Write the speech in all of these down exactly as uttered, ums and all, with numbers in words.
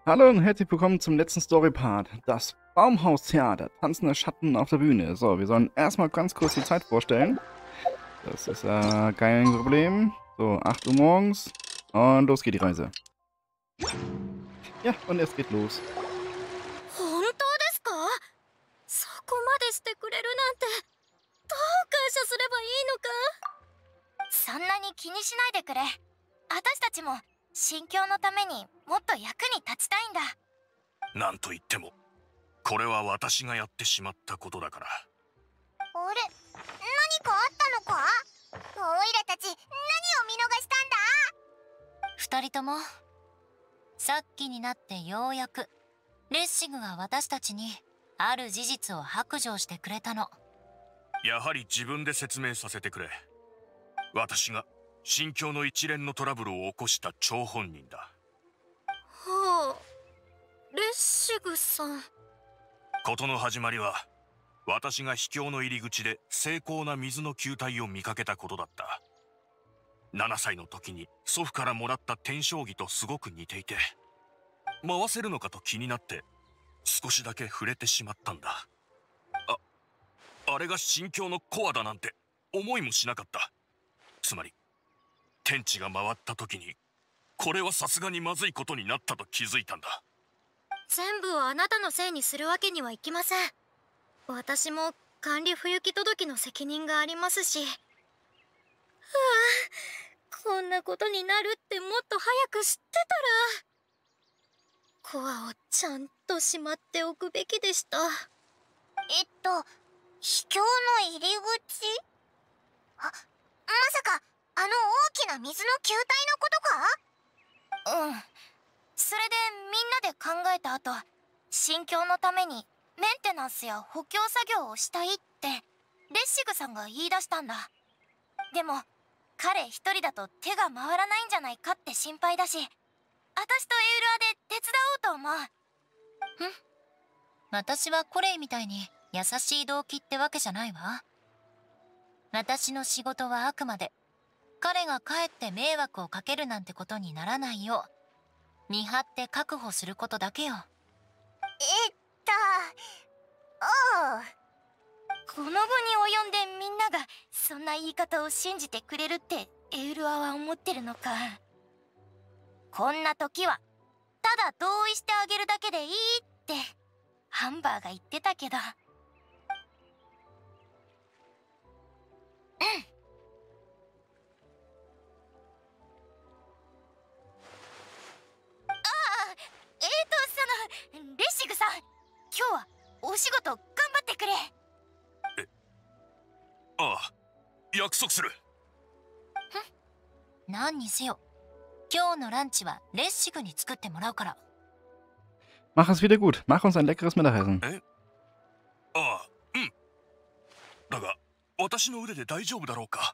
Hallo und herzlich willkommen zum letzten Story-Part. Das Baumhaustheater. Tanzende Schatten auf der Bühne. So, wir sollen erstmal ganz kurz die Zeit vorstellen. Das ist äh, kein Problem. So, acht Uhr morgens. Und los geht die Reise. Ja, und es geht los. 本当ですか？そこまでしてくれるなんて、どう感謝すればいいのか。そんなに気にしないでくれ。私たちも心境のためにもっと役に立ちたいんだ。 なんと言ってもこれは私がやってしまったことだから。 あれ、何かあったのか？オイラたち何を見逃したんだ？二人ともさっきになってようやくレッシグが私たちにある事実を白状してくれたの。 やはり自分で説明させてくれ。私が心境の一連のトラブルを起こした張本人だ。 はあ、レッシグさん。 事の始まりは私が秘境の入り口で精巧な水の球体を見かけたことだった。ななさいの時に祖父からもらった天将棋とすごく似ていて、回せるのかと気になって少しだけ触れてしまったんだ。あ、あれが心境のコアだなんて思いもしなかった。つまり天地が回った時にこれはさすがにまずいことになったと気づいたんだ。 全部をあなたのせいにするわけにはいきません。私も管理不行き届の責任がありますし。はあ、こんなことになるってもっと早く知ってたら。コアをちゃんとしまっておくべきでした。えっと、秘境の入り口？あ、まさかあの大きな水の球体のことか？うん。それでみんなで考えた後、心境のためにメンテナンスや補強作業をしたいってレッシグさんが言い出したんだ。でも彼一人だと手が回らないんじゃないかって心配だし、私とエウルアで手伝おうと思う。ん？私はコレイみたいに優しい動機ってわけじゃないわ。私の仕事はあくまで彼が帰って迷惑をかけるなんてことにならないよう見張って確保することだけよ。えっと、おう。この後に及んでみんながそんな言い方を信じてくれるってエウルアは思ってるのか。こんな時はただ同意してあげるだけでいいってハンバーが言ってたけど。うん。えーと、その、レッシグさん、今日はお仕事頑張ってくれ。 え、ああ、約束する。 何にせよ、今日のランチはレッシグに作ってもらうから。 Mach es wieder gut. Mach uns ein leckeres Mittagessen. え、ああ、うん。だが、私の腕で大丈夫だろうか。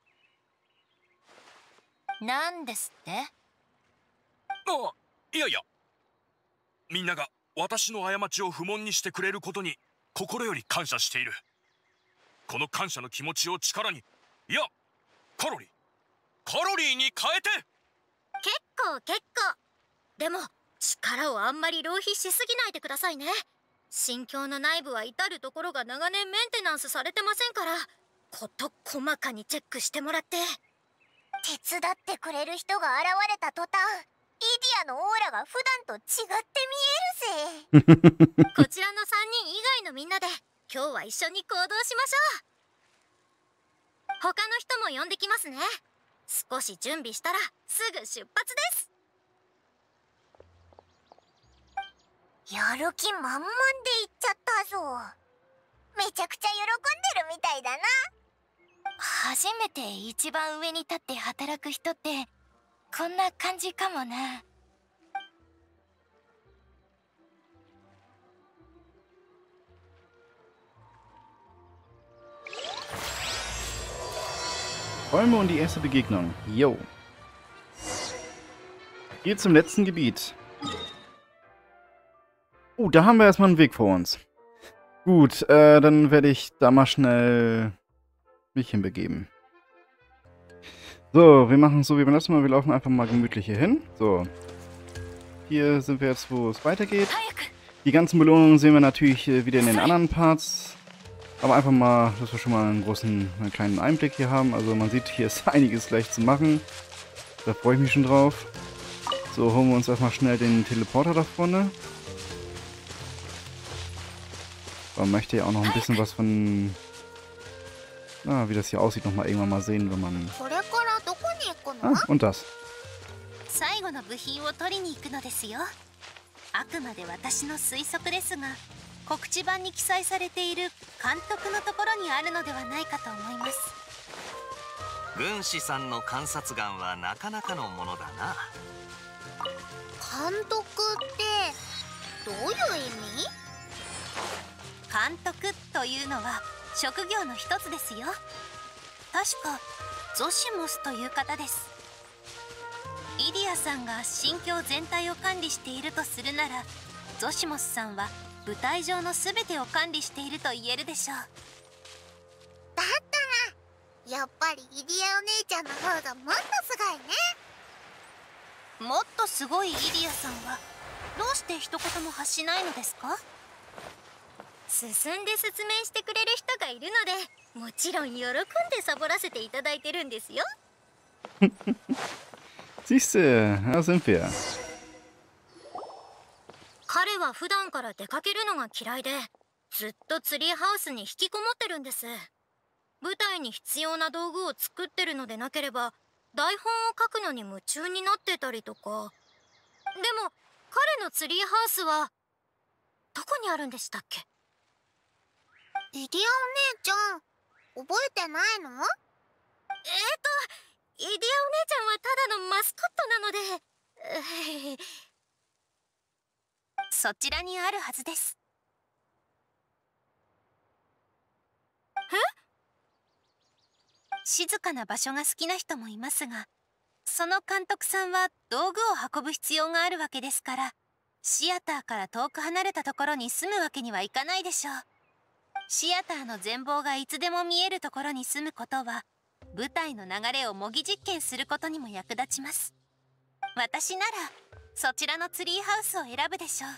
なんですって？ ああ、いやいや。みんなが私の過ちを不問にしてくれることに心より感謝している。この感謝の気持ちを力に、いや、カロリー、カロリーに変えて。 結構結構。でも力をあんまり浪費しすぎないでくださいね。心境の内部は至るところが長年メンテナンスされてませんから、こと細かにチェックしてもらって。手伝ってくれる人が現れた途端、イディアのオーラが普段と違って見えるぜ。こちらのさんにん以外のみんなで今日は一緒に行動しましょう。他の人も呼んできますね。少し準備したらすぐ出発です。やる気満々で行っちゃったぞ。めちゃくちゃ喜んでるみたいだな。初めて一番上に立って働く人ってこんな感じかもな。 Bäume und die erste Begegnung. Jo. Hier zum letzten Gebiet. Oh, da haben wir erstmal einen Weg vor uns. Gut, äh, dann werde ich da mal schnell mich hinbegeben. So, wir machen es so wie beim letzten Mal. Wir laufen einfach mal gemütlich hier hin. So. hier sind wir jetzt, wo es weitergeht. Die ganzen Belohnungen sehen wir natürlich wieder in den anderen Parts. Aber einfach mal, dass wir schon mal einen großen, einen kleinen Einblick hier haben. Also man sieht, hier ist einiges gleich zu machen. Da freue ich mich schon drauf. So, holen wir uns erstmal schnell den Teleporter da vorne. Man möchte ja auch noch ein bisschen was von... Na, wie das hier aussieht, nochmal irgendwann mal sehen, wenn man... Ah, und das. 最後の部品を取りに行くのですよ。あくまで私の推測ですが、告知板に記載されている監督のところにあるのではないかと思います。 軍師さんの観察眼はなかなかのものだな。 監督ってどういう意味？監督というのは職業の一つですよ。確かゾシモスという方です。イディアさんが心境全体を管理しているとするなら、ゾシモスさんは舞台上の全てを管理していると言えるでしょう。だったらやっぱりイディアお姉ちゃんの方がもっとすごいね。もっとすごいイディアさんはどうして一言も発しないのですか？進んで説明してくれる人がいるので、もちろん喜んでサボらせていただいてるんですよ。 Siehste, da sind wir. 彼は普段から出かけるのが嫌いで、ずっとツリーハウスに引きこもってるんです。舞台に必要な道具を作ってるのでなければ、台本を書くのに夢中になってたりとか。でも彼のツリーハウスはどこにあるんでしたっけ？リディアお姉ちゃん、覚えてないの？えーと、イディアお姉ちゃんはただのマスコットなので、そちらにあるはずです。え？静かな場所が好きな人もいますが、その監督さんは道具を運ぶ必要があるわけですから、シアターから遠く離れたところに住むわけにはいかないでしょう。シアターの全貌がいつでも見えるところに住むことは、舞台の流れを模擬実験することにも役立ちます。私ならそちらのツリーハウスを選ぶでしょう。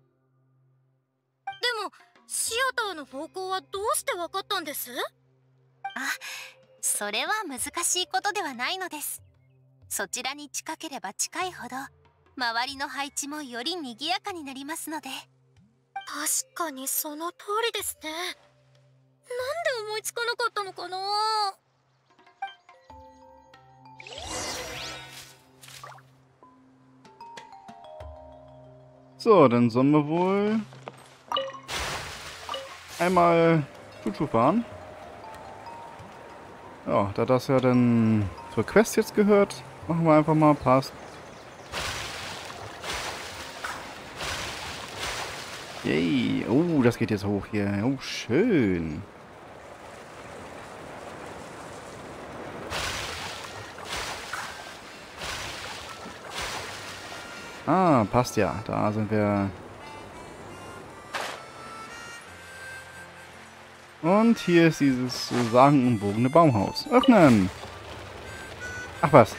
でもシアターの方向はどうしてわかったんです？あ、それは難しいことではないのです。そちらに近ければ近いほど周りの配置もより賑やかになりますので。確かにその通りですね。なんで思いつかなかったのかな。 So, dann sollen wir wohl einmal Chuchu fahren. Ja, da das ja dann zur Quest jetzt gehört, machen wir einfach mal Pass. Yay. Oh, das geht jetzt hoch hier. Oh, schön. Ah, passt ja. Da sind wir. Und hier ist dieses sagenumwogene Baumhaus. Öffnen! Ach was.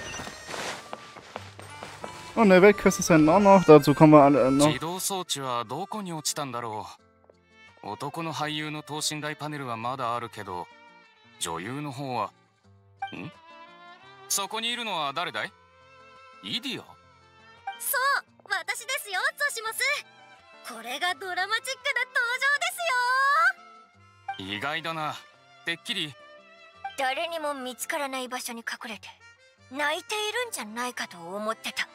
Und eine Weltquest ist dann auch noch. Dazu kommen wir alle noch. 自動装置はどこに落ちたんだろう。男の俳優の等身大パネルはまだあるけど、女優の方は。ん？そこにいるのは誰だい？イディア？ そう、私ですよ、ゾシモス。これがドラマチックな登場ですよ。 意外だな。てっきり誰にも見つからない場所に隠れて泣いているんじゃないかと思ってた。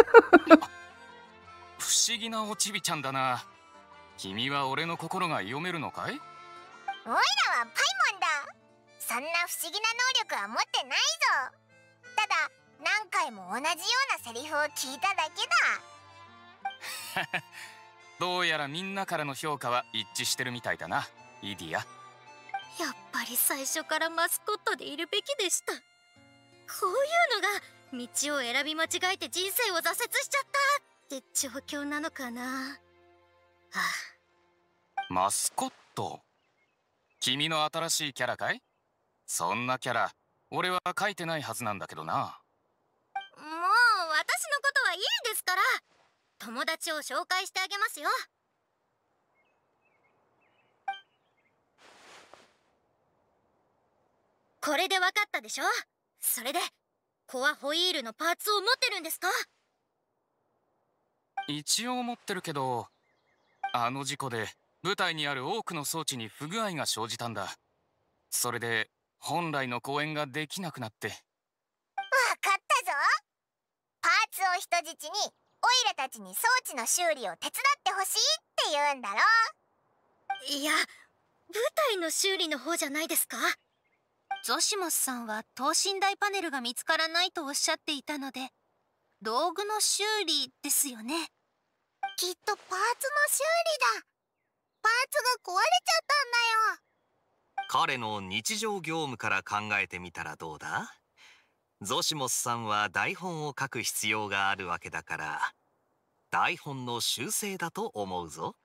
不思議なおちびちゃんだな。君は俺の心が読めるのかい？ オイラはパイモンだ。そんな不思議な能力は持ってないぞ。ただ何回も同じようなセリフを聞いただけだ。どうやらみんなからの評価は一致してるみたいだな、イディア。 やっぱり最初からマスコットでいるべきでした。こういうのが道を選び間違えて人生を挫折しちゃったって状況なのかな。はあ、 マスコット？君の新しいキャラかい？そんなキャラ俺は書いてないはずなんだけどな。 もう私のことはいいですから。 友達を紹介してあげますよ。これでわかったでしょ。それでコアホイールのパーツを持ってるんですか？ 一応持ってるけど、あの事故で部隊にある多くの装置に不具合が生じたんだ。それで本来の公演ができなくなって。 わかったぞ。パーツを人質にオイラたちに装置の修理を手伝ってほしいって言うんだろ。 いや、舞台の修理の方じゃないですか。ゾシモスさんは等身大パネルが見つからないとおっしゃっていたので、道具の修理ですよね。 きっとパーツの修理だ。パーツが壊れちゃったんだよ。 彼の日常業務から考えてみたらどうだ？ゾシモスさんは台本を書く必要があるわけだから、台本の修正だと思うぞ。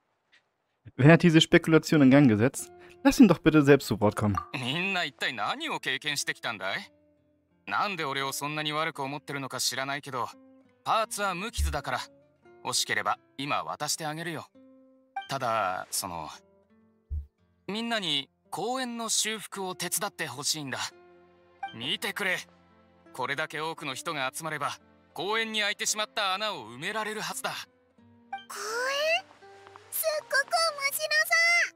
Wer hat diese Spekulation in Gang gesetzt? Lass ihn doch bitte selbst zu Wort kommen. みんな一体何を経験してきたんだい？なんで俺をそんなに悪く思ってるのか知らないけど、パーツは無傷だから、欲しければ今渡してあげるよ。ただ、その、みんなに公園の修復を手伝ってほしいんだ。見てくれ。これだけ多くの人が集まれば、公園に開いてしまった穴を埋められるはずだ。 公園？すっごく面白そう。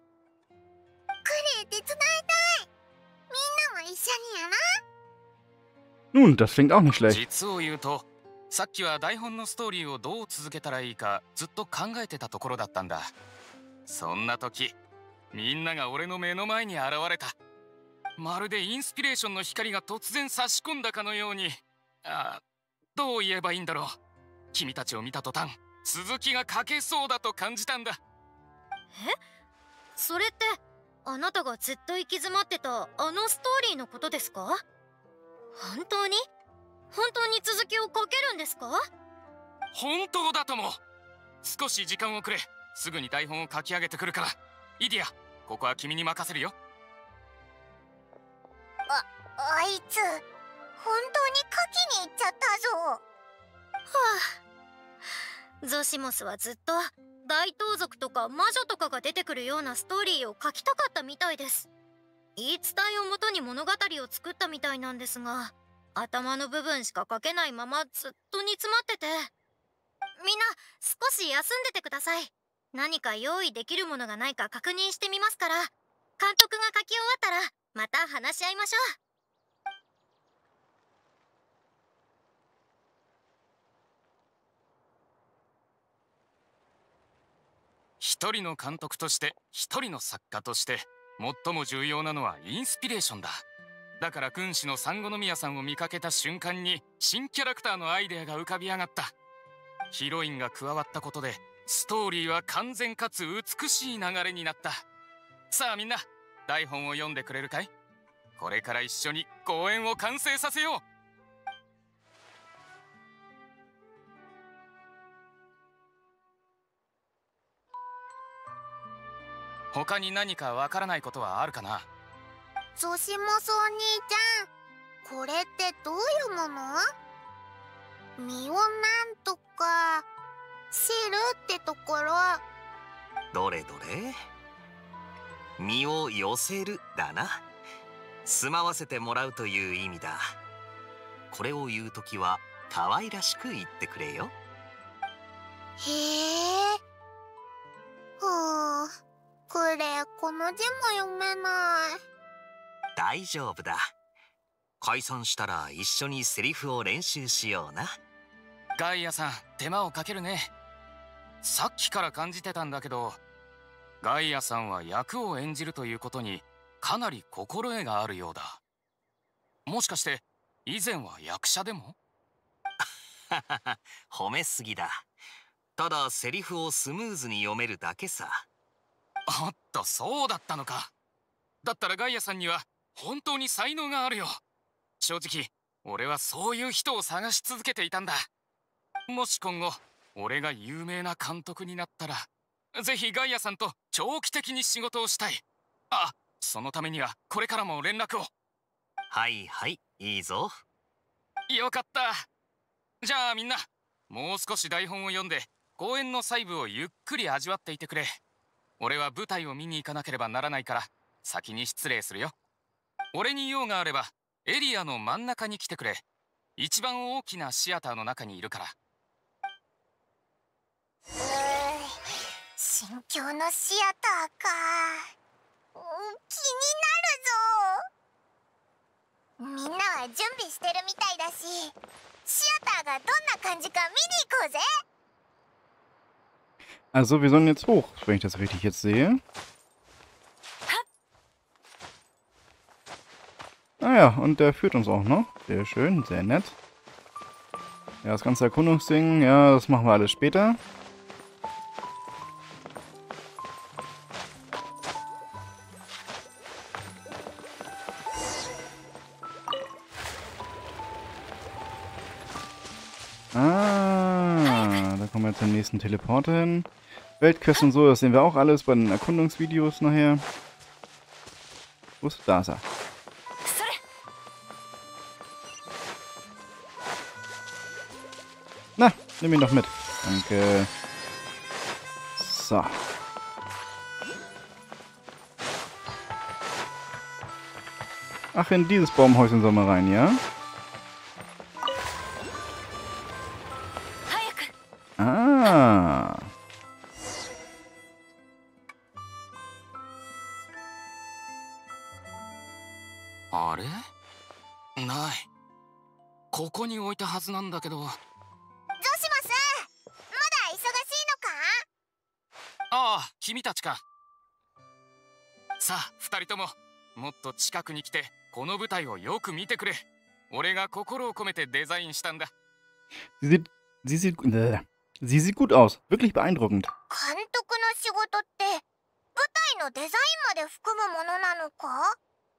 これ手伝いたい。みんなも一緒にやろう。 Nun, das klingt auch nicht schlecht. 実を言うと、さっきは台本のストーリーをどう続けたらいいかずっと考えてたところだったんだ。そんな時、みんなが俺の目の前に現れた。まるでインスピレーションの光が突然差し込んだかのように、あ、どう言えばいいんだろう。君たちを見た途端、続きが書けそうだと感じたんだ。 え？それってあなたがずっと行き詰まってたあのストーリーのことですか？本当に本当に続きを書けるんですか？ 本当だとも。少し時間をくれ。すぐに台本を書き上げてくるから。イディア、ここは君に任せるよ。 あ、あいつ本当に書きに行っちゃったぞ。はあ、ゾシモスはずっと大盗賊とか魔女とかが出てくるようなストーリーを書きたかったみたいです。言い伝えをもとに物語を作ったみたいなんですが、頭の部分しか書けないままずっと煮詰まってて。みんな少し休んでてください。何か用意できるものがないか確認してみますから、監督が書き終わったらまた話し合いましょう。 一人の監督として一人の作家として最も重要なのはインスピレーションだ。だから軍師の産後宮さんを見かけた瞬間に新キャラクターのアイデアが浮かび上がった。ヒロインが加わったことでストーリーは完全かつ美しい流れになった。さあみんな、台本を読んでくれるかい？これから一緒に公演を完成させよう。他に何かわからないことはあるかな？ ゾシモスお兄ちゃん、これってどういうもの？身をなんとか知るってところ。 どれどれ。身を寄せるだな。住まわせてもらうという意味だ。これを言うときは可愛らしく言ってくれよ。 へえ。はあ、これこの字も読めない。 大丈夫だ。解散したら一緒にセリフを練習しような。 ガイアさん、手間をかけるね。さっきから感じてたんだけど、ガイアさんは役を演じるということにかなり心得があるようだ。もしかして以前は役者でも？ 褒めすぎだ。ただセリフをスムーズに読めるだけさ。 おっと、そうだったのか。だったらガイアさんには本当に才能があるよ。正直俺はそういう人を探し続けていたんだ。もし今後俺が有名な監督になったら、ぜひガイアさんと長期的に仕事をしたい。あ、そのためにはこれからも連絡を。 はいはい、いいぞ。 よかった。じゃあみんな、 もう少し台本を読んで公演の細部をゆっくり味わっていてくれ。俺は舞台を見に行かなければならないから先に失礼するよ。俺に用があればエリアの真ん中に来てくれ。一番大きなシアターの中にいるから。 うー新境のシアターか。うん気になるぞ。みんなは準備してるみたいだし、シアターがどんな感じか見に行こうぜ。 Also, wir sollen jetzt hoch, wenn ich das richtig jetzt sehe. Ah ja, und der führt uns auch noch. Sehr schön, sehr nett. Ja, das ganze Erkundungsding, ja, das machen wir alles später. Ah, da kommen wir zum nächsten Teleporter hin. Weltquest und so, das sehen wir auch alles bei den Erkundungsvideos nachher. Wo ist da? Ist er. Na, nimm ihn doch mit. Danke. So. Ach, in dieses Baumhäuschen sollen wir rein, ja? Ah. あれ？ない。ここに置いたはずなんだけど。 ゾシマス、まだ忙しいのか？ ああ、君たちか。さあ、二人とももっと近くに来てこの舞台をよく見てくれ。俺が心を込めてデザインしたんだ。 Sie sieht, sie sieht, äh, sie sieht gut aus. Wirklich beeindruckend. 監督の仕事って舞台のデザインまで含むものなのか？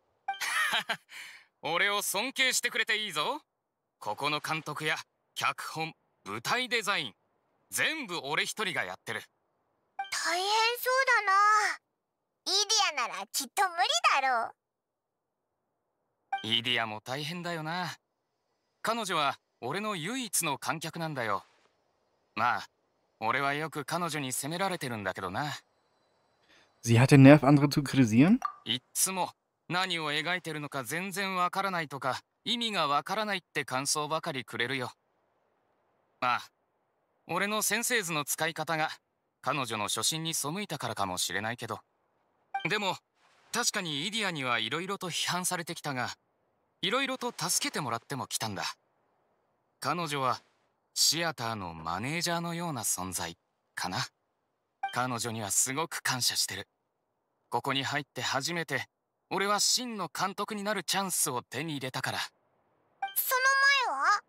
俺を尊敬してくれていいぞ。ここの監督や脚本、舞台デザイン、全部俺一人がやってる。 大変そうだな。イディアならきっと無理だろう。 イディアも大変だよな。彼女は俺の唯一の観客なんだよ。まあ、俺はよく彼女に責められてるんだけどな。 Sie hat den Nerv, andere zu kritisieren? いっつも何を描いてるのか全然わからないとか、意味がわからないって感想ばかりくれるよ。まあ、俺の先生図の使い方が彼女の初心に背いたからかもしれないけど。でも、確かにイディアにはいろいろと批判されてきたが、いろいろと助けてもらっても来たんだ。彼女はシアターのマネージャーのような存在かな。彼女にはすごく感謝してる。ここに入って初めて俺は真の監督になるチャンスを手に入れたから。 その前は？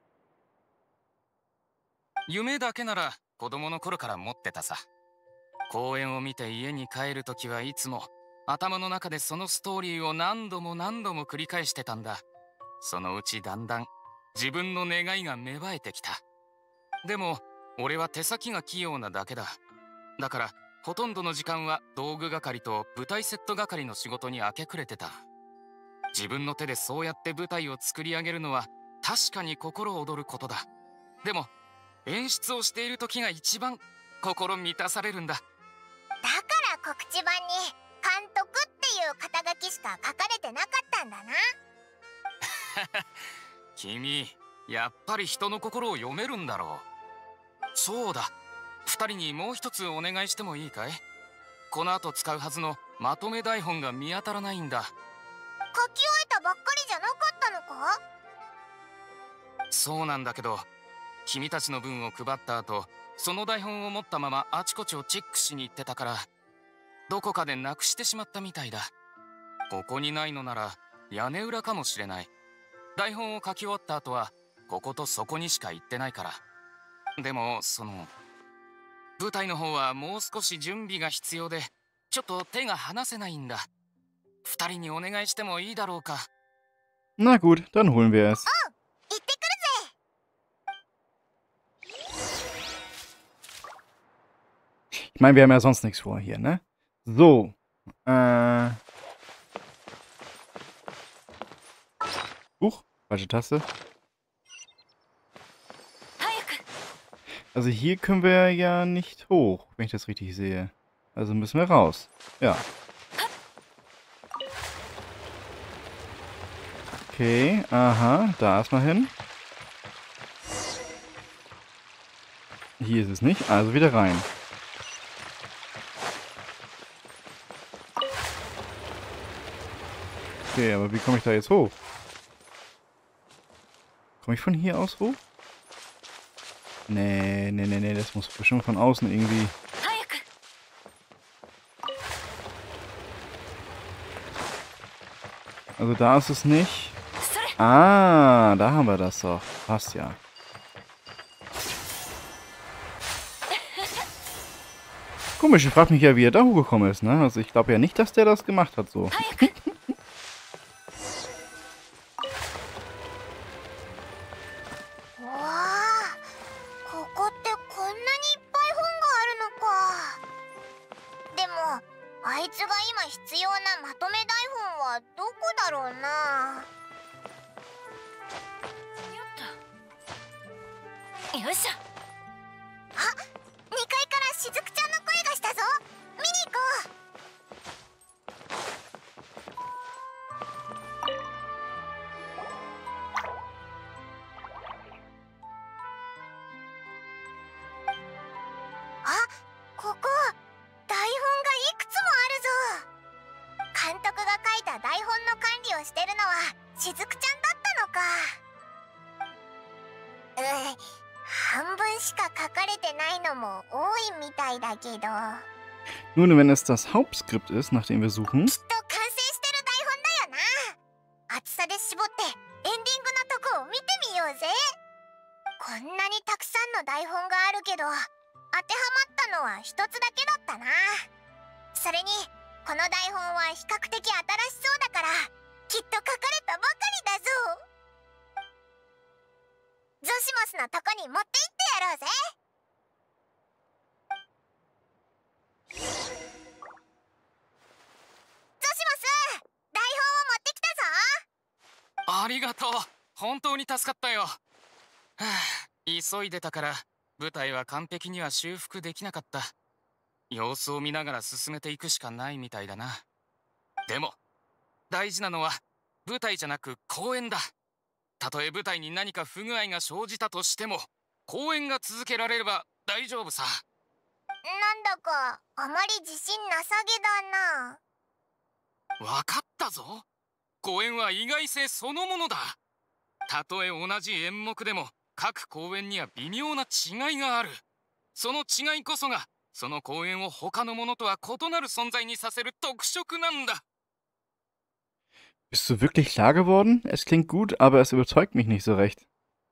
夢だけなら子供の頃から持ってたさ。公演を見て家に帰るときはいつも頭の中でそのストーリーを何度も何度も繰り返してたんだ。そのうちだんだん自分の願いが芽生えてきた。でも俺は手先が器用なだけだ。だからほとんどの時間は道具係と舞台セット係の仕事に明け暮れてた。自分の手でそうやって舞台を作り上げるのは確かに心躍ることだ。でも演出をしている時が一番心満たされるんだ。 だから告知板に監督っていう肩書きしか書かれてなかったんだな。 君、やっぱり人の心を読めるんだろう。そうだ、二人にもう一つお願いしてもいいかい？この後使うはずのまとめ台本が見当たらないんだ。 書き終えたばっかりじゃなかったのか？ そうなんだけど、君たちの分を配った後、その台本を持ったままあちこちをチェックしに行ってたから、どこかでなくしてしまったみたいだ。ここにないのなら屋根裏かもしれない。台本を書き終わった後はこことそこにしか行ってないから。でもその舞台の方はもう少し準備が必要で、ちょっと手が離せないんだ。二人にお願いしてもいいだろうか。 Na gut, dann holen wir es. 行ってくるぜ。 Ich meine, wir haben ja sonst nichts vor hier, ne? So. Äh. Huch, falsche Taste. Also hier können wir ja nicht hoch, wenn ich das richtig sehe. Also müssen wir raus. Ja. Okay, aha, da erstmal hin. Hier ist es nicht, also wieder rein. Okay, aber wie komme ich da jetzt hoch? Komme ich von hier aus hoch? Nee, nee, nee, nee, das muss bestimmt von außen irgendwie. Also da ist es nicht. Ah, da haben wir das doch. Passt ja. Komisch, ich frage mich ja, wie er da hochgekommen ist, ne? Also ich glaube ja nicht, dass der das gemacht hat so. 半分しか書かれてないのも多いみたいだけど。 Nun, wenn es das Hauptskript ist, nach dem wir suchen. きっと完成してる台本だよな。厚さで絞ってエンディングのとこを見てみようぜ。こんなにたくさんの台本があるけど、当てはまったのは一つだけだったな。それにこの台本は比較的新しそうだから、きっと書かれたばかりだぞ。ゾシモスのとこに持って行ってやろうぜ。ゾシモス、台本を持ってきたぞ。 ありがとう。本当に助かったよ。はあ、急いでたから舞台は完璧には修復できなかった。様子を見ながら進めていくしかないみたいだな。でも大事なのは舞台じゃなく公演だ。たとえ舞台に何か不具合が生じたとしても、公演が続けられれば大丈夫さ。 なんだかあまり自信なさげだな。 わかったぞ。公演は意外性そのものだ。たとえ同じ演目でも各公演には微妙な違いがある。その違いこそがその公演を他のものとは異なる存在にさせる特色なんだ。 Bist du wirklich klar geworden? Es klingt gut, aber es überzeugt mich nicht so recht.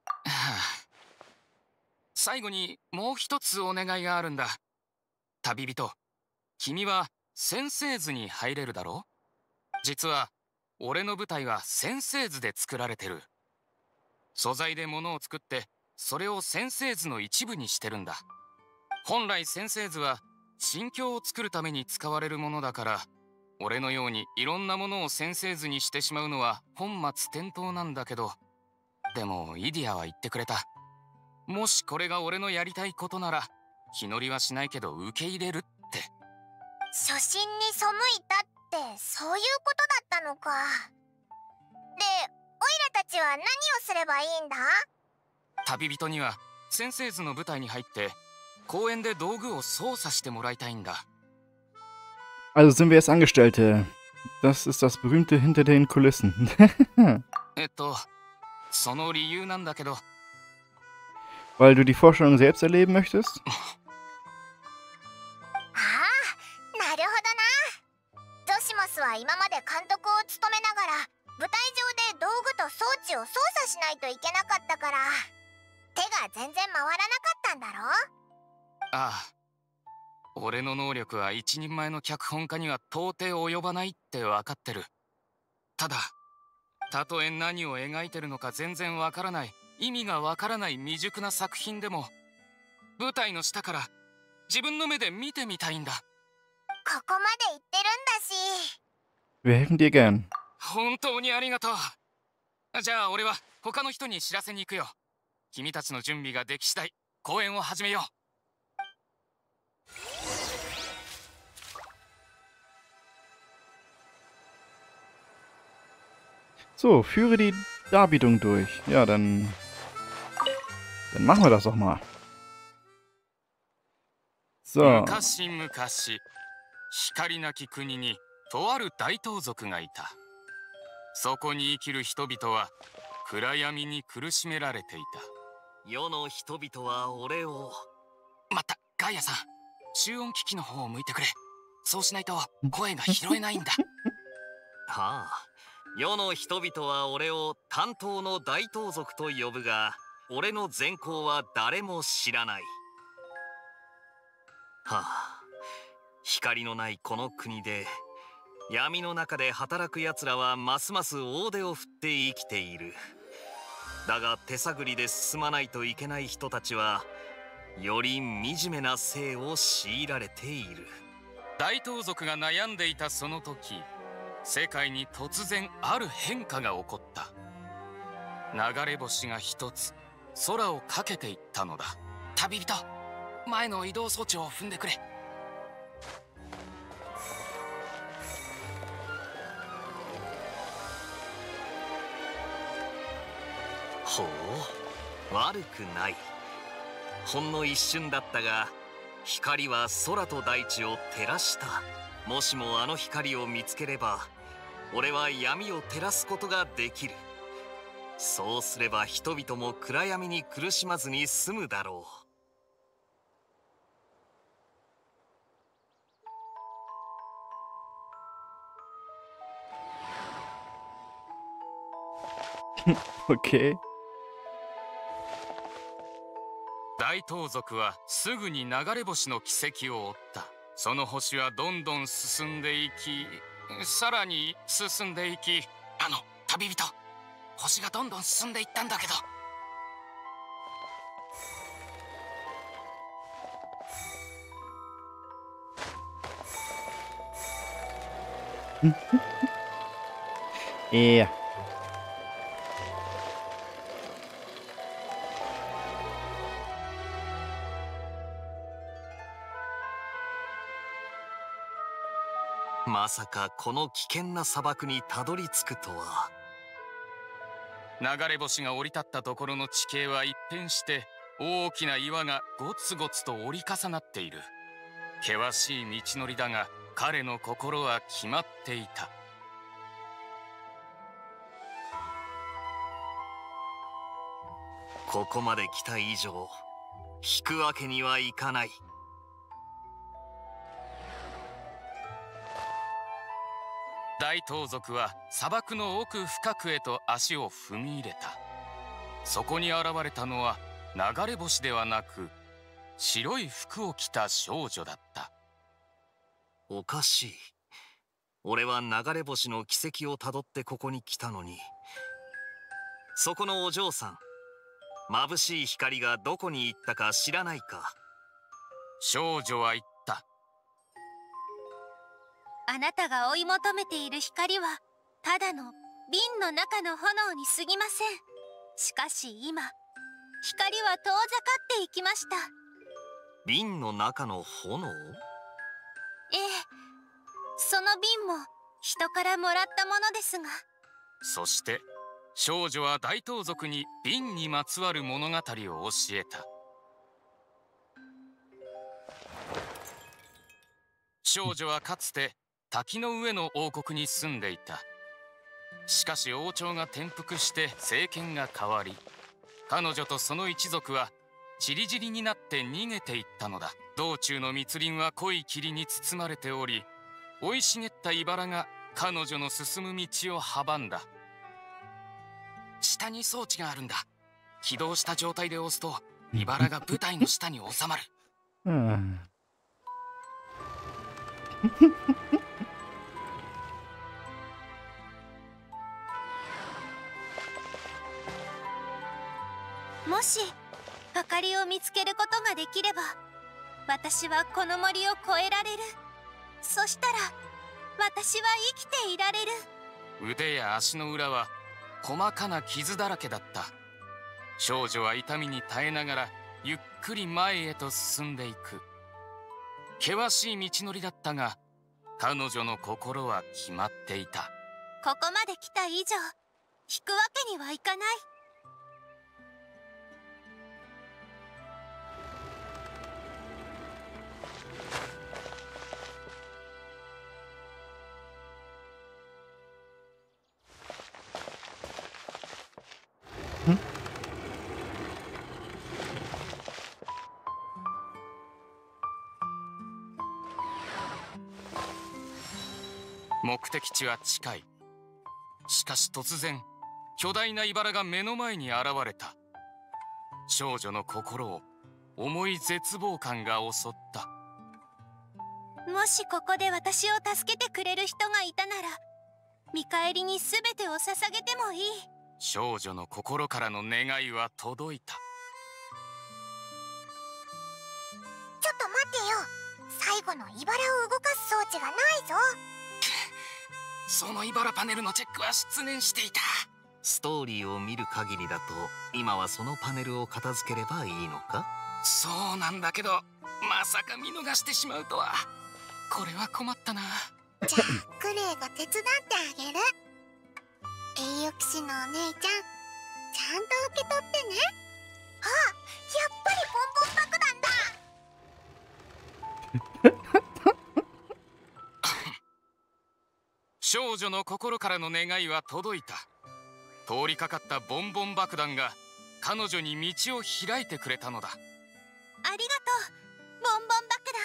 最後にもう一つお願いがあるんだ。旅人、君は先生図に入れるだろう？実は俺の舞台は先生図で作られてる。素材で物を作ってそれを先生図の一部にしてるんだ。本来先生図は心境を作るために使われるものだから、俺のようにいろんなものを先生図にしてしまうのは本末転倒なんだけど、でもイディアは言ってくれた。もしこれが俺のやりたいことなら気乗りはしないけど受け入れるって。 初心に背いたってそういうことだったのか。で、オイラたちは何をすればいいんだ？ 旅人には先生図の舞台に入って公園で道具を操作してもらいたいんだ。 Also sind wir jetzt Angestellte. Das ist das berühmte hinter den Kulissen. えっと、その理由なんだけど。 Weil du die Vorstellung selbst erleben möchtest? ああ、なるほどな。ゾシモスは今まで監督を務めながら舞台上で道具と装置を操作しないといけなかったから、手が全然回らなかったんだろ？ ああ。 俺の能力は一人前の脚本家には到底及ばないって分かってる。ただ、たとえ何を描いてるのか全然わからない、意味がわからない未熟な作品でも、舞台の下から自分の目で見てみたいんだ。 ここまで言ってるんだし。 Wir helfen dir gern. 本当にありがとう。じゃあ俺は他の人に知らせに行くよ。君たちの準備ができ次第、 公演を始めよう。 So, führe die Darbietung durch. Ja, dann, dann machen wir das doch mal. So. 昔々、光なき国にとある大盗賊がいた。そこに生きる人々は暗闇に苦しめられていた。 世の人々は俺を。 まった、ガイアさん、集音機器の方を向いてくれ。そうしないと声が拾えないんだ。 はあ、世の人々は俺を担当の大盗賊と呼ぶが、俺の善行は誰も知らない。はあ、光のないこの国で闇の中で働くやつらはますます大手を振って生きている。だが手探りで進まないといけない人たちはより惨めな生を強いられている。 大盗賊が悩んでいたその時、世界に突然ある変化が起こった。流れ星が一つ空をかけていったのだ。旅人、前の移動装置を踏んでくれ。 ほう、悪くない。ほんの一瞬だったが光は空と大地を照らした。もしもあの光を見つければ俺は闇を照らすことができる。そうすれば人々も暗闇に苦しまずに済むだろう。Okay. 大盗賊はすぐに流れ星の軌跡を追った。その星はどんどん進んでいき、さらに進んでいき、あの旅人、星がどんどん進んでいったんだけど。 いや。 まさかこの危険な砂漠にたどり着くとは。 流れ星が降り立ったところの地形は一変して大きな岩がゴツゴツと折り重なっている。険しい道のりだが彼の心は決まっていた。 ここまで来た以上引くわけにはいかない。 大盗賊は砂漠の奥深くへと足を踏み入れた。そこに現れたのは流れ星ではなく白い服を着た少女だった。 おかしい。俺は流れ星の軌跡をたどってここに来たのに。そこのお嬢さん、眩しい光がどこに行ったか知らないか。 少女は言った。 あなたが追い求めている光はただの瓶の中の炎に過ぎません。しかし今光は遠ざかっていきました。 瓶の中の炎？ ええ、その瓶も人からもらったものですが。 そして少女は大盗賊に瓶にまつわる物語を教えた。少女はかつて滝の上の王国に住んでいた。しかし王朝が転覆して政権が変わり、彼女とその一族は散り散りになって逃げていったのだ。道中の密林は濃い霧に包まれており、生い茂った茨が彼女の進む道を阻んだ。下に装置があるんだ。起動した状態で押すと茨が舞台の下に収まる。 うん。 もし明かりを見つけることができれば、私はこの森を越えられる。そしたら私は生きていられる。 腕や足の裏は細かな傷だらけだった。少女は痛みに耐えながらゆっくり前へと進んでいく。険しい道のりだったが、彼女の心は決まっていた。 ここまで来た以上引くわけにはいかない。 目的地は近い。しかし突然巨大な茨が目の前に現れた。少女の心を重い絶望感が襲った。 もしここで私を助けてくれる人がいたなら、見返りに全てを捧げてもいい。 少女の心からの願いは届いた。 ちょっと待ってよ。最後の茨を動かす装置がないぞ。 その茨パネルのチェックは失念していた。 ストーリーを見る限りだと今はそのパネルを片付ければいいのか？ そうなんだけど、まさか見逃してしまうとは。これは困ったな。 じゃあクレイが手伝ってあげる。栄誉騎士のお姉ちゃん、ちゃんと受け取ってね。あ、やっぱりボンボン爆弾だ。 少女の心からの願いは届いた。通りかかったボンボン爆弾が彼女に道を開いてくれたのだ。 ありがとう、ボンボン爆弾。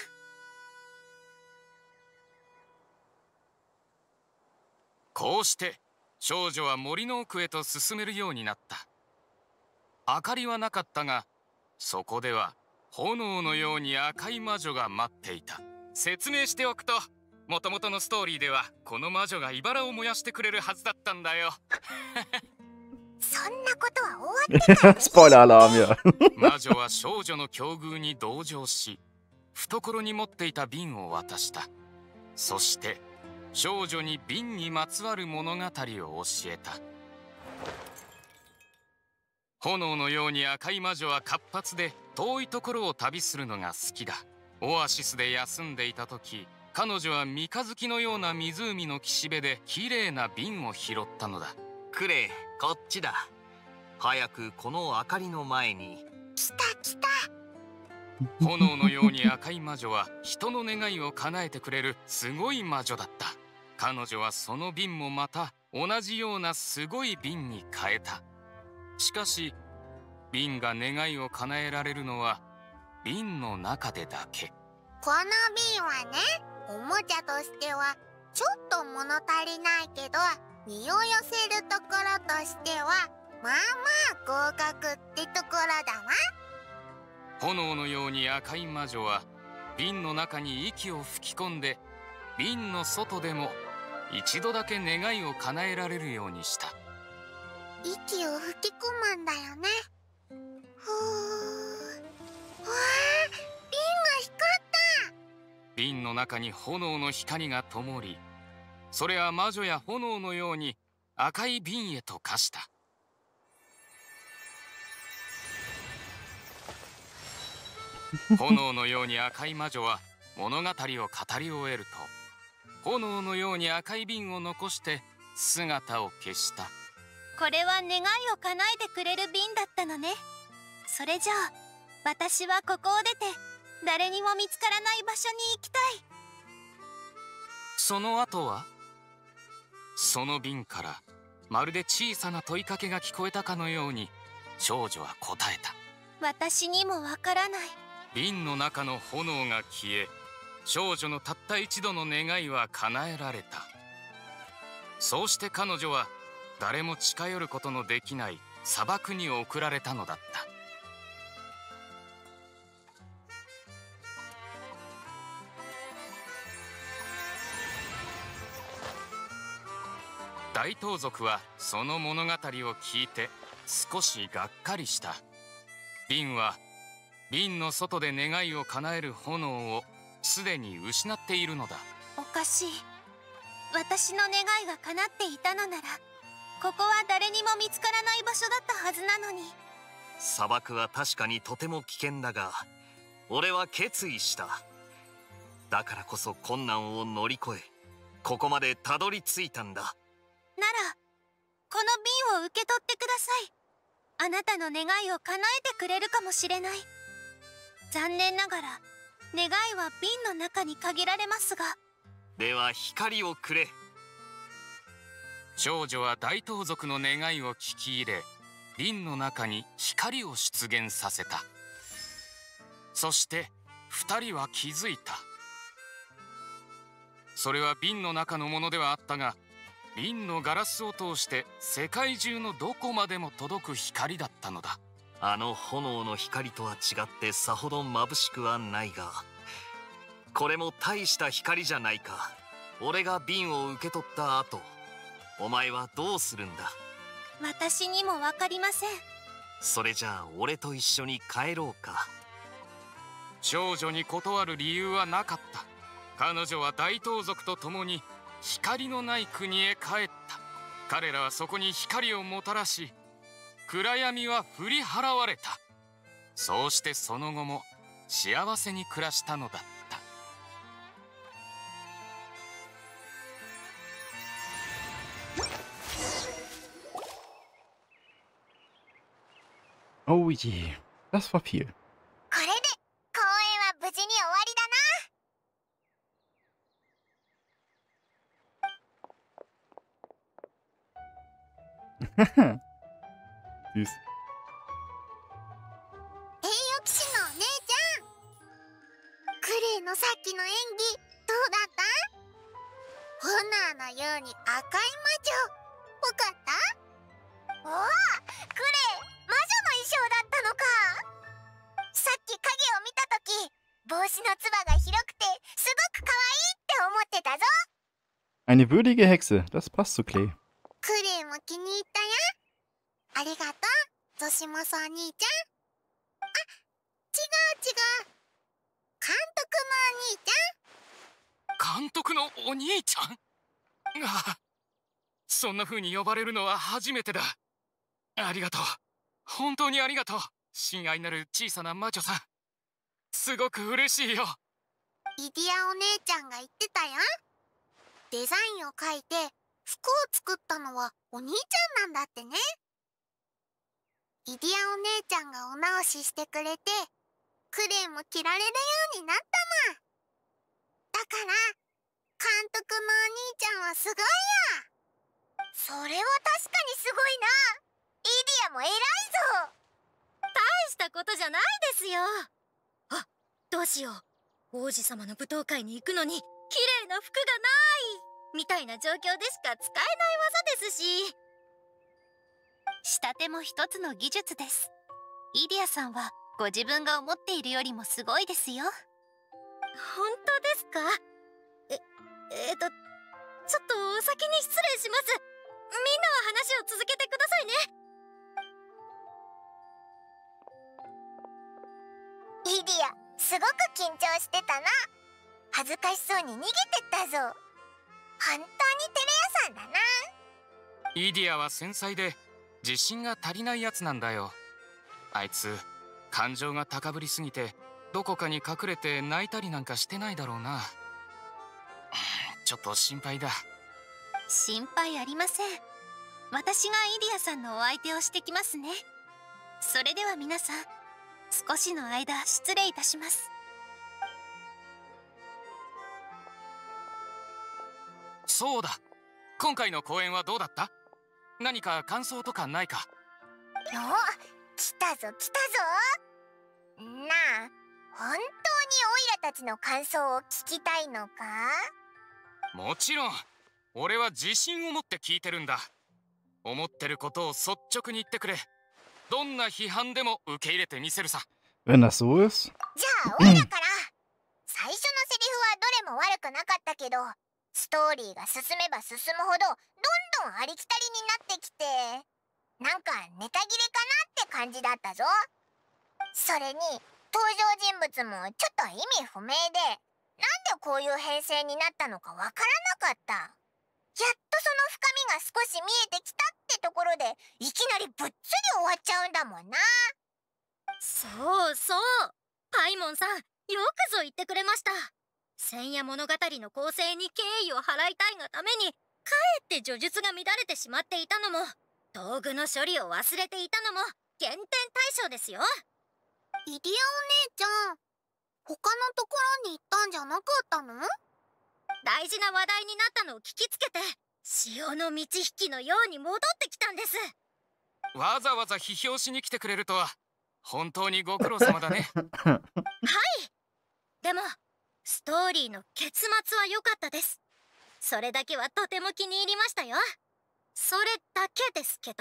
こうして少女は森の奥へと進めるようになった。明かりはなかったが、そこでは炎のように赤い魔女が待っていた。説明しておくと、もともとのストーリーではこの魔女が茨を燃やしてくれるはずだったんだよ。 そんなことは終わってたの。 スポイラーアラームや。 魔女は少女の境遇に同情し、懐に持っていた瓶を渡した。そして少女に瓶にまつわる物語を教えた。炎のように赤い魔女は活発で遠いところを旅するのが好きだ。オアシスで休んでいた時、彼女は三日月のような湖の岸辺できれいな瓶を拾ったのだ。 クレイ、こっちだ。早くこの明かりの前に。 来た来た。 炎のように赤い魔女は人の願いを叶えてくれるすごい魔女だった。彼女はその瓶もまた同じようなすごい瓶に変えた。しかし瓶が願いを叶えられるのは瓶の中でだけ。 この瓶はね、おもちゃとしてはちょっと物足りないけど、身を寄せるところとしてはまあまあ合格ってところだわ。 炎のように赤い魔女は瓶の中に息を吹き込んで、瓶の外でも一度だけ願いを叶えられるようにした。 息を吹き込むんだよね。ふー。わあ、瓶が光った。 瓶の中に炎の光が灯り、それは魔女や炎のように赤い瓶へと化した。炎のように赤い魔女は物語を語り終えると、炎のように赤い瓶を残して姿を消した。 これは願いを叶えてくれる瓶だったのね。それじゃあ私はここを出て誰にも見つからない場所に行きたい。 その後は、その瓶からまるで小さな問いかけが聞こえたかのように少女は答えた。 私にもわからない。 瓶の中の炎が消え、少女のたった一度の願いは叶えられた。そうして彼女は誰も近寄ることのできない砂漠に送られたのだった。大盗賊はその物語を聞いて少しがっかりした。瓶は瓶の外で願いを叶える炎をすでに失っているのだ。 おかしい。私の願いが叶っていたのなら、ここは誰にも見つからない場所だったはずなのに。 砂漠は確かにとても危険だが、俺は決意した。だからこそ困難を乗り越え、ここまでたどり着いたんだ。 ならこの瓶を受け取ってください。あなたの願いを叶えてくれるかもしれない。残念ながら願いは瓶の中に限られますが。 では光をくれ。 少女は大盗賊の願いを聞き入れ、瓶の中に光を出現させた。そして二人は気づいた。それは瓶の中のものではあったが、瓶のガラスを通して世界中のどこまでも届く光だったのだ。 あの炎の光とは違ってさほど眩しくはないが、これも大した光じゃないか。俺が瓶を受け取った後、お前はどうするんだ？ 私にも分かりません。 それじゃあ俺と一緒に帰ろうか。 少女に断る理由はなかった。彼女は大盗賊と共に光のない国へ帰った。彼らはそこに光をもたらし、暗闇は振り払われた。そうしてその後も幸せに暮らしたのだった。 Oh je, das war viel. これで公演は無事に終わりだな。 Süß. 栄誉騎士のお姉ちゃん、クレイのさっきの演技どうだった？ホナーのように赤い魔女ぽかった？おお、クレイ魔女の衣装だったのか。さっき影を見たとき、帽子のつばが広くてすごく可愛いって思ってたぞ。 Eine würdige Hexe, das passt zu Klee. クレイも気に入ったよ。ありがとう、ゾシモソお兄ちゃん。あ、違う違う、監督のお兄ちゃん。 監督のお兄ちゃんが、そんな風に呼ばれるのは初めてだ。ありがとう、本当にありがとう、親愛なる小さな魔女さん。すごく嬉しいよ。 イディアお姉ちゃんが言ってたよ。デザインを描いて服を作ったのはお兄ちゃんなんだってね。イディアお姉ちゃんがお直ししてくれて、クレイも着られるようになったの。だから監督のお兄ちゃんはすごいや。それは確かにすごいな。イディアも偉いぞ。 大したことじゃないですよ。あ、どうしよう、王子様の舞踏会に行くのに綺麗な服がないみたいな状況でしか使えない技ですし。 仕立ても一つの技術です。イディアさんはご自分が思っているよりもすごいですよ。 本当ですか？え、えーと、ちょっとお先に失礼します。みんなは話を続けてくださいね。 イディア、すごく緊張してたな。恥ずかしそうに逃げてったぞ。本当に照れ屋さんだな。 イディアは繊細で自信が足りないやつなんだよ。あいつ感情が高ぶりすぎてどこかに隠れて泣いたりなんかしてないだろうな。ちょっと心配だ。 心配ありません。私がイディアさんのお相手をしてきますね。それでは皆さん、少しの間失礼いたします。 そうだ、今回の公演はどうだった？何か感想とかないか？ お、来たぞ来たぞ。なあ、本当にオイラたちの感想を聞きたいのか？ もちろん、俺は自信を持って聞いてるんだ。思ってることを率直に言ってくれ。どんな批判でも受け入れてみせるさ。 Wenn das so ist. じゃあオイラから。最初のセリフはどれも悪くなかったけど、ストーリーが進めば進むほどどんどんありきたりになってきて、なんかネタ切れかなって感じだったぞ。それに登場人物もちょっと意味不明で、なんでこういう編成になったのかわからなかった。やっとその深みが少し見えてきたってところで、いきなりぶっつり終わっちゃうんだもんな。 そうそう、パイモンさん、よくぞ言ってくれました。千夜物語の構成に敬意を払いたいがために、かえって叙述が乱れてしまっていたのも、道具の処理を忘れていたのも減点対象ですよ。 リディアお姉ちゃん、他のところに行ったんじゃなかったの？ 大事な話題になったのを聞きつけて、潮の満ち引きのように戻ってきたんです。 わざわざ批評しに来てくれるとは本当にご苦労様だね。 はい。でもストーリーの結末は良かったです。それだけはとても気に入りましたよ。それだけですけど。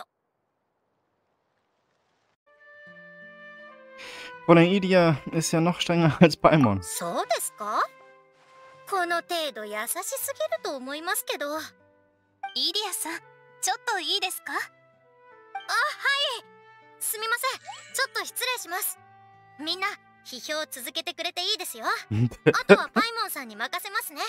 Fräulein Idia ist ja noch strenger als Paimon. そうですか？この程度優しすぎると思いますけど。 イリアさん、ちょっといいですか？ あ、はい。すみません、ちょっと失礼します。みんな批評を続けてくれていいですよ。あとはパイモンさんに任せますね。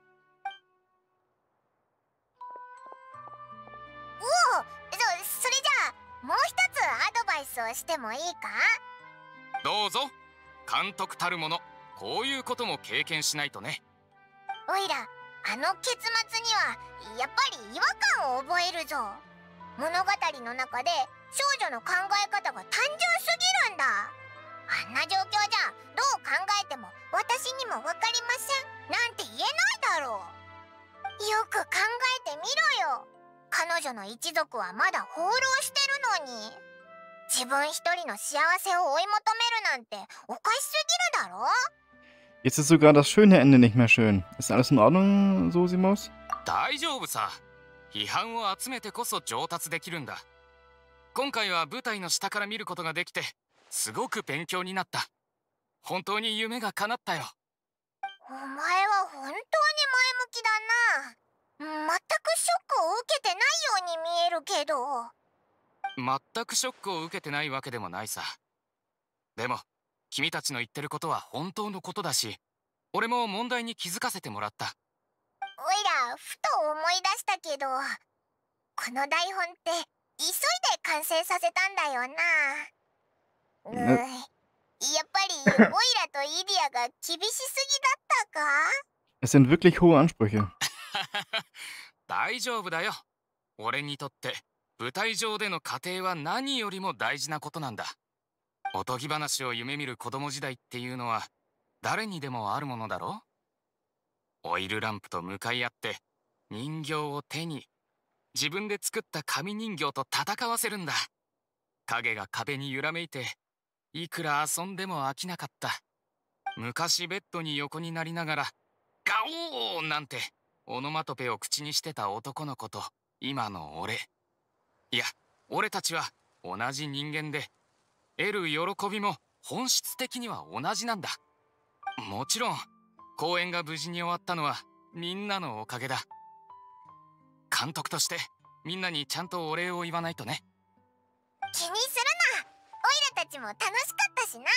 おお、そ、それじゃあもう一つアドバイスをしてもいいか？ どうぞ。監督たるもの、こういうことも経験しないとね。 おいら、あの結末にはやっぱり違和感を覚えるぞ。物語の中で少女の考え方が単純すぎるんだ。あんな状況じゃどう考えても私にも分かりませんなんて言えないだろう。よく考えてみろよ。彼女の一族はまだ放浪してるのに、自分一人の幸せを追い求めるなんておかしすぎるだろ。 Jetzt ist sogar das schöne Ende nicht mehr schön. Ist alles in Ordnung, Sosimos? 大丈夫さ。批判を集めてこそ上達できるんだ。今回は舞台の下から見ることができてすごく勉強になった。本当に夢が叶ったよ。 お前は本当に前向きだな。全くショックを受けてないように見えるけど。 全くショックを受けてないわけでもないさ。でも君たちの言ってることは本当のことだし、俺も問題に気づかせてもらった。 おいらふと思い出したけど、この台本って急いで完成させたんだよな。うーん、やっぱりオイラとイディアが厳しすぎだったか？ Es sind wirklich hohe Ansprüche. 大丈夫だよ。俺にとって舞台上での過程は何よりも大事なことなんだ。おとぎ話を夢見る子供時代っていうのは誰にでもあるものだろ。オイルランプと向かい合って人形を手に自分で作った紙人形と戦わせるんだ。影が壁に揺らめいていくら遊んでも飽きなかった。昔ベッドに横になりながらガオーなんてオノマトペを口にしてた男の子と今の俺、いや俺たちは同じ人間で、得る喜びも本質的には同じなんだ。もちろん公演が無事に終わったのはみんなのおかげだ。監督としてみんなにちゃんとお礼を言わないとね。 気にするな。オイラたちも楽しかったしな。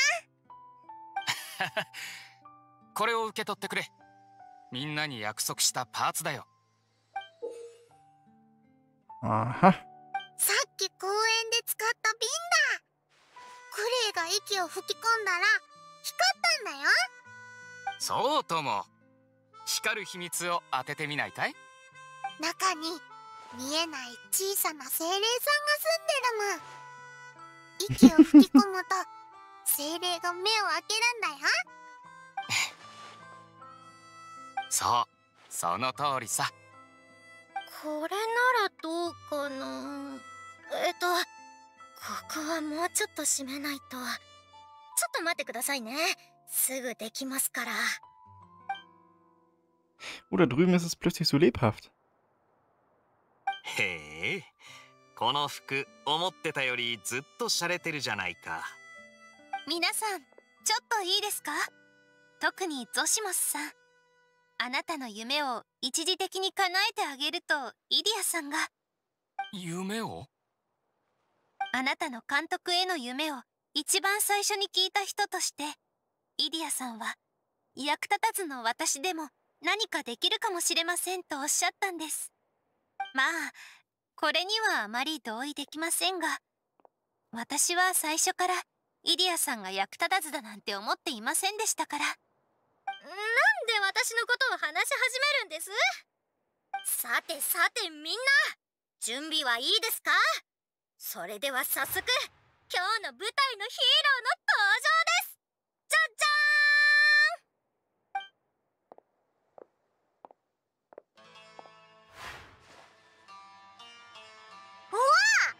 これを受け取ってくれ。みんなに約束したパーツだよ。 Aha. さっき公園で使った瓶だ。クレイが息を吹き込んだら光ったんだよ。 そうとも。光る秘密を当ててみないかい？ 中に見えない小さな精霊さんが住んでるもん。息を吹き込むと精霊が目を開けるんだよ。 そう、その通りさ。 これならどうかな。えっとここはもうちょっと閉めないと。ちょっと待ってくださいね。すぐできますから。 Oh, da drüben ist es plötzlich so lebhaft. へえ、この服思ってたよりずっと洒落てるじゃないか。 皆さん、ちょっといいですか？特にゾシモスさん、あなたの夢を一時的に叶えてあげるとイディアさんが。 夢を？ あなたの監督への夢を一番最初に聞いた人として、イディアさんは役立たずの私でも何かできるかもしれませんとおっしゃったんです。まあこれにはあまり同意できませんが、私は最初からイディアさんが役立たずだなんて思っていませんでしたから。なんで私のことを話し始めるんです？さてさて、みんな準備はいいですか？それでは早速、今日の舞台のヒーローの登場です。じゃじゃーん！うわあ！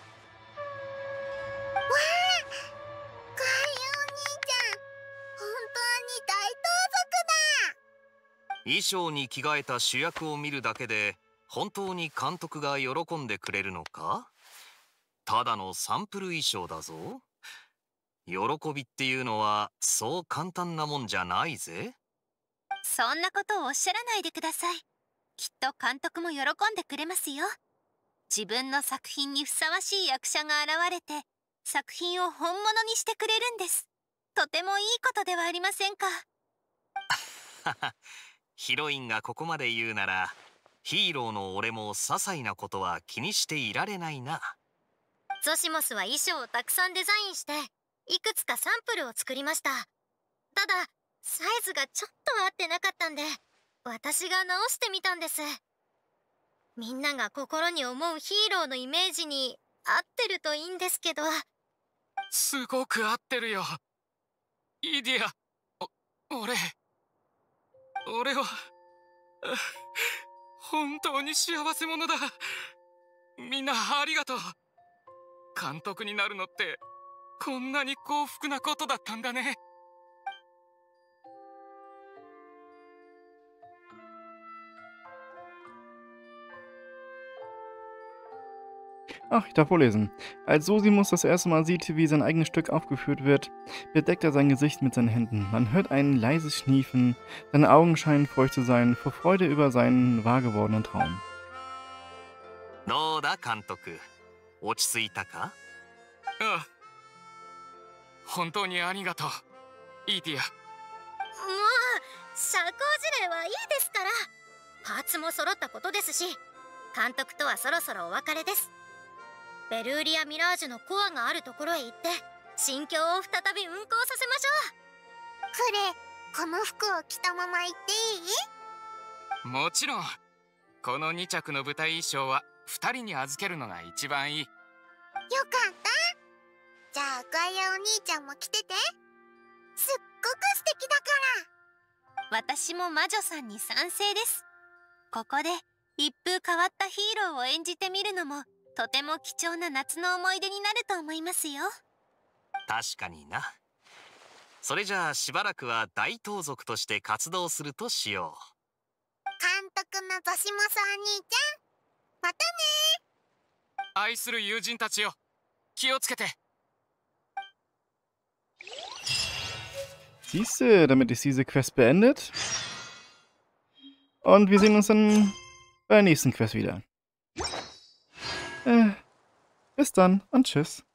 わあ！カイお兄ちゃん、本当に大盗賊だ！ 衣装に着替えた主役を見るだけで本当に監督が喜んでくれるのか？ただのサンプル衣装だぞ。喜びっていうのはそう簡単なもんじゃないぜ。 そんなことをおっしゃらないでください。きっと監督も喜んでくれますよ。自分の作品にふさわしい役者が現れて作品を本物にしてくれるんです。とてもいいことではありませんか。 ヒロインがここまで言うなら、ヒーローの俺も些細なことは気にしていられないな。 ゾシモスは衣装をたくさんデザインしていくつかサンプルを作りました。ただサイズがちょっと合ってなかったんで、私が直してみたんです。みんなが心に思うヒーローのイメージに合ってるといいんですけど。 すごく合ってるよ、イディア。お俺俺は本当に幸せ者だ。みんなありがとう。監督になるのってこんなに幸福なことだったんだね。 Ach, ich darf vorlesen. Als Sosimus das erste Mal sieht, wie sein eigenes Stück aufgeführt wird, bedeckt er sein Gesicht mit seinen Händen. Man hört ein leises Schniefen, seine Augen scheinen feucht zu sein, vor Freude über seinen wahrgewordenen Traum. どうだ監督、落ち着いたか？ ああ、本当にありがとう、イーティア。 もう社交辞令はいいですから。パーツも揃ったことですし、監督とはそろそろお別れです。ベルーリア・ミラージュのコアがあるところへ行って心境を再び運行させましょう。 これ、この服を着たまま行っていい？ もちろん。このに着の舞台衣装はふたりに預けるのが一番いい。 よかった。じゃあガイアお兄ちゃんも着てて。すっごく素敵だから。 私も魔女さんに賛成です。ここで一風変わったヒーローを演じてみるのもとても貴重な夏の思い出になると思いますよ。 確かにな。それじゃあしばらくは大盗賊として活動するとしよう。 監督のゾシモスお兄ちゃん、またね。 愛する友人たちよ、気をつけて。 Siehste, damit ist diese Quest beendet. Und wir sehen uns dann bei der nächsten Quest wieder. Äh, bis dann und tschüss.